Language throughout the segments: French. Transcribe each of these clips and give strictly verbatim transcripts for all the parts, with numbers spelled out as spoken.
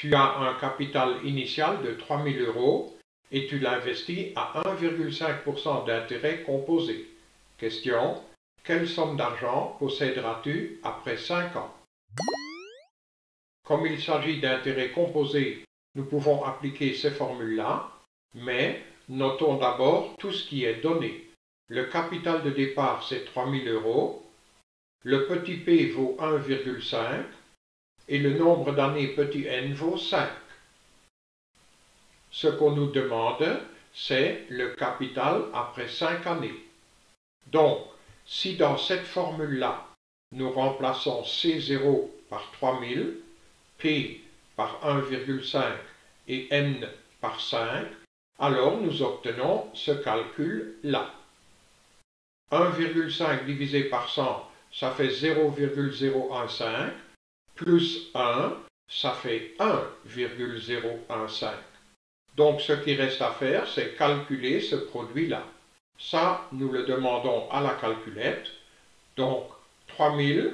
Tu as un capital initial de trois mille euros et tu l'investis à un virgule cinq pour cent d'intérêt composé. Question: quelle somme d'argent posséderas-tu après cinq ans? Comme il s'agit d'intérêts composés, nous pouvons appliquer ces formules-là, mais notons d'abord tout ce qui est donné. Le capital de départ, c'est trois mille euros, le petit p vaut un virgule cinq et le nombre d'années petit n vaut cinq. Ce qu'on nous demande, c'est le capital après cinq années. Donc, si dans cette formule-là, nous remplaçons C zéro par trois mille, P par un virgule cinq et N par cinq, alors nous obtenons ce calcul-là. un virgule cinq divisé par cent, ça fait zéro virgule zéro un cinq, plus un, ça fait un virgule zéro un cinq. Donc ce qui reste à faire, c'est calculer ce produit-là. Ça, nous le demandons à la calculette. Donc trois mille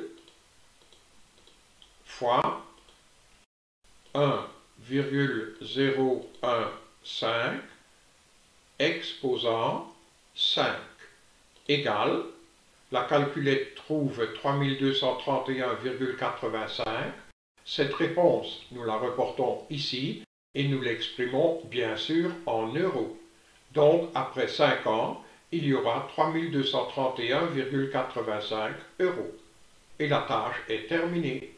fois un virgule zéro un cinq exposant cinq égale, la calculette trouve trois mille deux cent trente et un virgule quatre-vingt-cinq. Cette réponse, nous la reportons ici et nous l'exprimons bien sûr en euros. Donc après cinq ans, il y aura trois mille deux cent trente et un virgule quatre-vingt-cinq euros. Et la tâche est terminée.